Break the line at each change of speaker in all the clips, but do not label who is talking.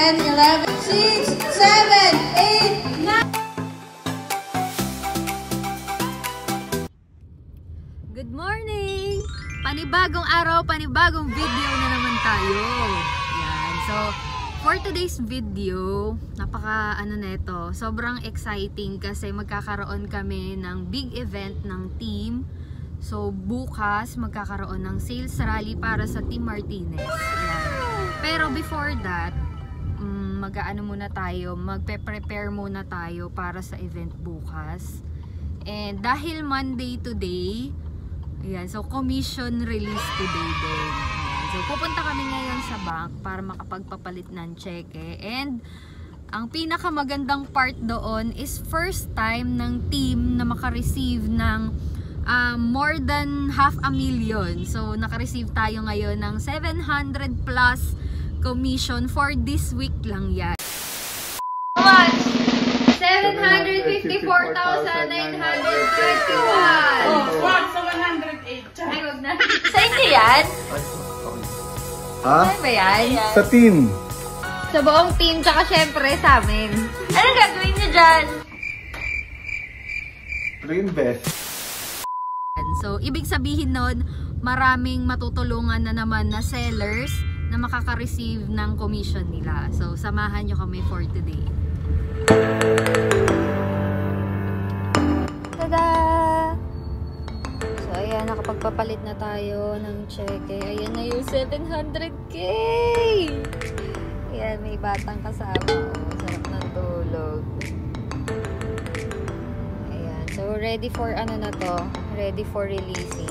10, 11, 6, 7, 8, 9.
Good morning! Panibagong araw, panibagong video na naman tayo. Yan. So, for today's video, sobrang exciting kasi magkakaroon kami ng big event ng team. So, bukas magkakaroon ng sales rally para sa Team Martinez. Yan. Pero before that, magpe-prepare muna tayo para sa event bukas. And dahil Monday today, ayan, so commission release today din. Ayan, so pupunta kami ngayon sa bank para makapagpapalit ng cheque. And ang pinakamagandang part doon is first time ng team na makareceive ng more than 500,000. So nakareceive tayo ngayon ng 700 plus commission for this week lang yan. 754,921.
Oh, sa 108.
Ay, wag na. Sa inyo yan?
Ha?
Saan ba yan?
Sa team.
Sa buong team, tsaka syempre sa amin. Anong gagawin niyo dyan?
Reinvest.
So, ibig sabihin nun, maraming matutulungan na naman na sellers na makaka-receive ng commission nila. So, samahan nyo kami for today. Tada! So, ayan, nakapagpapalit na tayo ng cheque. Ayan na yung 700K! Ayan, may batang kasama. Oh, sarap ng tulog. Ayan, so ready for ano na to? Ready for releasing.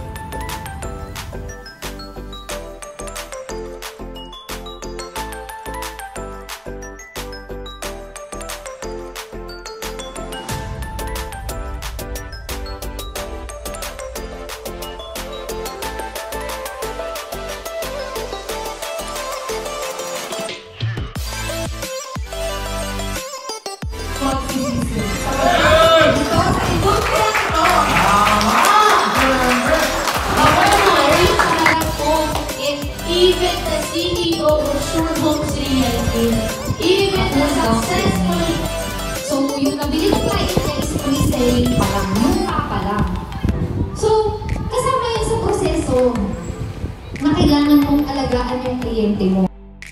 Even the CEO of Sure Homes Realty, even the successful, so yung nabili ko pa is pre-sale pa lang, mura pa lang. So, kasama yun sa proseso na kailangan mong alagaan yung kliyente mo.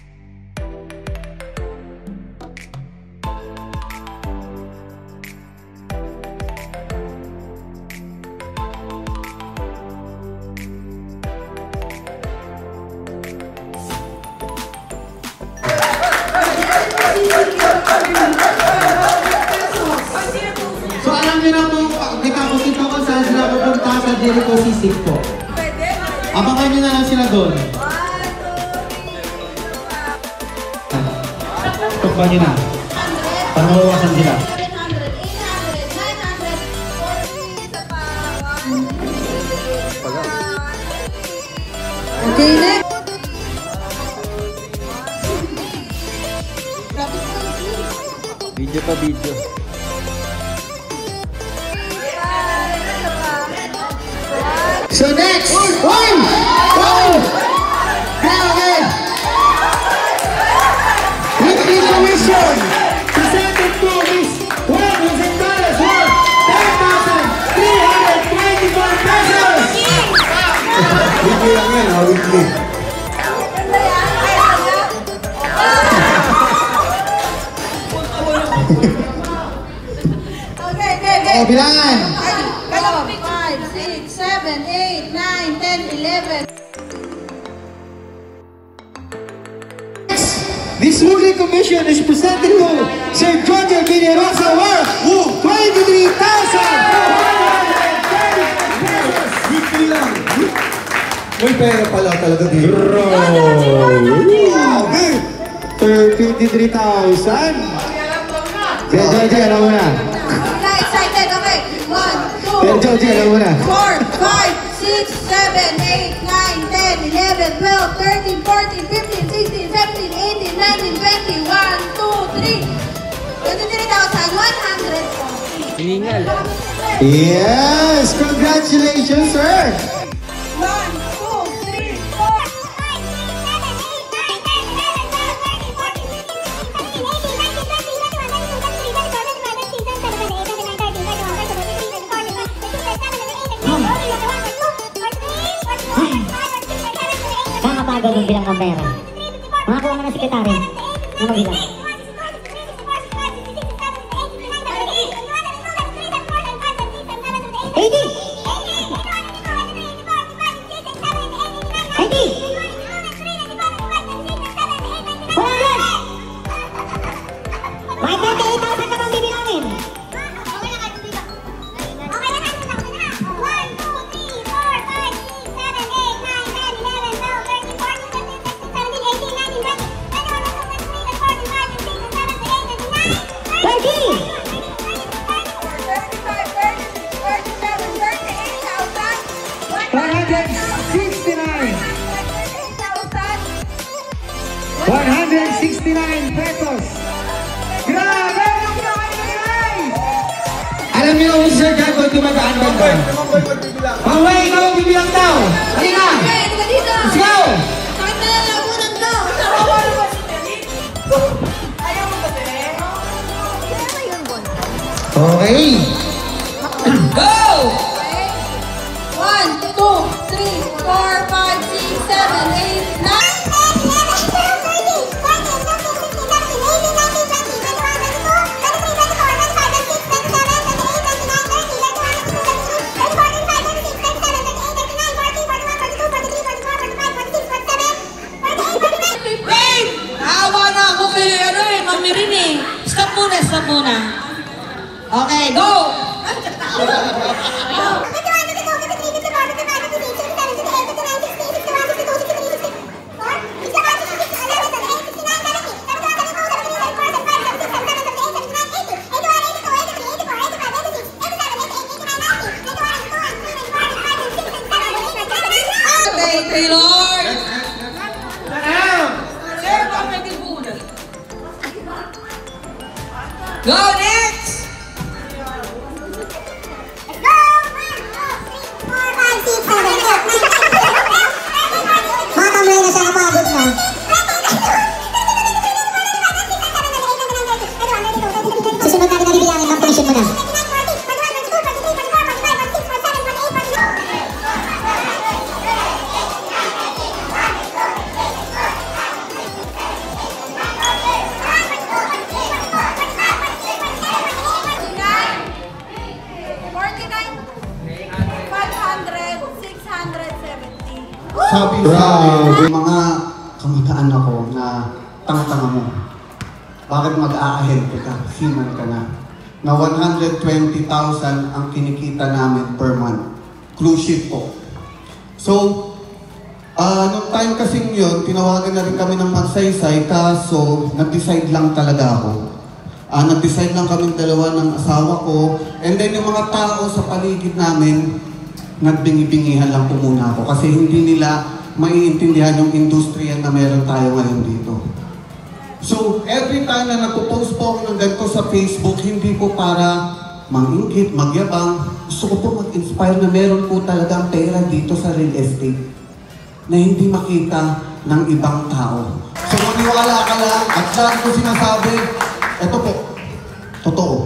So alam niyo na po, kita ko kung saan sila pupunta sa Jericho Sisig po. Abangan niyo na lang sila doon. Tukpan niyo na. Para mawawasan sila.
Okay, next.
Video pa video.
So next, one! Okay. Weekly commission presented to Miss Juan Jose Torres worth 10,324 pesos! Weekly lang yan, weekly.
Okay.
O, bilangan!
5, 6, 7, 8, 9, 10, 11.
This weekly commission is presented to Sir John Villarosa worth 23,430 weekly lang. May pera pala talaga dito. Okay. 23,000. Jay, alam mo na.
Excited, okay. 1, 2,
Jay, alam mo na.
4, 5, 6, 7, 8, 9, 10, 11, 12, 13, 14, 15, 16, 17, 18, 19, 20, 1, 2, 3, 23,140.
Hiningal.
Yes! Congratulations, sir!
1, 2, 3, 4.
Nakakapagod magbilang ng pera. Makakuha na ng sekretary na magbilang.
169 pesos. Grabe! Alam niyo kung Sir Jago ito magaan ba? Maway, ikaw ang bibilang daw. Halika! Let's go! Okay.
Go! 1, 2, 3, 4, 5, 6, 7, 8, 9. Stop muna. Okay, go! Thank you, Lord! Go next!
Let's go! 1, 2, 3, 4, 5, 6, 7, 8. Mga kamay na siya napabot na. Susunod natin na bibilangin ang commission mo na.
Sabi sa mga kamag-anak ko na tanga-tanga mo. Bakit mag-a-ahead ka? Siman ka na. Na 120,000 ang kinikita namin per month. Cruise ship po. So, nung time kasing yun, tinawagan na rin kami ng magsaysay, kaso nag-decide lang talaga ako. Nag-decide lang kami dalawa ng asawa ko, and then yung mga tao sa paligid namin, nagbingi-bingihan lang po muna ako kasi hindi nila maiintindihan yung industriya na meron tayo ngayon dito. So, every time na nagpo-post po ako ng ganito sa Facebook, hindi po para mangingit, magyabang. Gusto ko po mag-inspire na meron po talagang pera dito sa real estate na hindi makita ng ibang tao. So, maniwala ka lang at dahil ko sinasabi, eto po, totoo.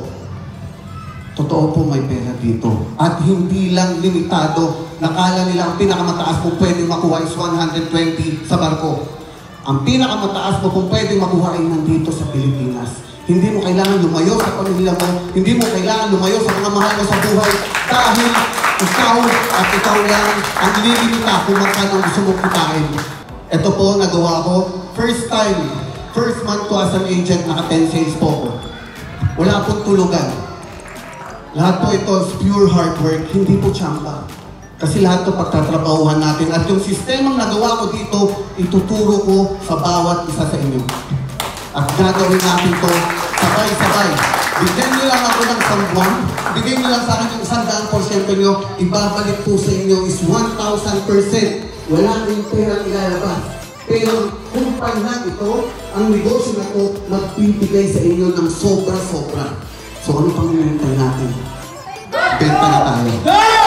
Totoo po may pera dito. At hindi lang limitado. Nakala nila ang pinakamataas mo pwedeng makuha is 120 sa barko. Ang pinakamataas mo kung pwedeng makuha ay nandito sa Pilipinas. Hindi mo kailangan lumayo sa pamilya mo. Hindi mo kailangan lumayo sa mga mahal mo sa buhay. Dahil ikaw at ikaw lang ang lilimita kung magkano gusto mong kitain. Ito po, nagawa ko. First time, first month ko as an agent, naka-10 sales po ko. Wala pong tulugan. Lahat po ito is pure hard work, hindi po tsamba. Kasi lahat ito pagtatrabahuhan natin. At yung sistemang nagawa ko dito, ituturo ko sa bawat isa sa inyo. At gagawin natin ito sabay-sabay. Bigyan nyo lang ako ng sambuan. Bigyan nyo lang sa akin yung 100% nyo. Ibabalik po sa inyo is 1,000%. Wala na yung perang ilalabas. Pero kung pahinag ito, ang negosyo na ito, magbibigay sa inyo ng sobra-sobra. So ano pang hinihintay natin? Benta na tayo.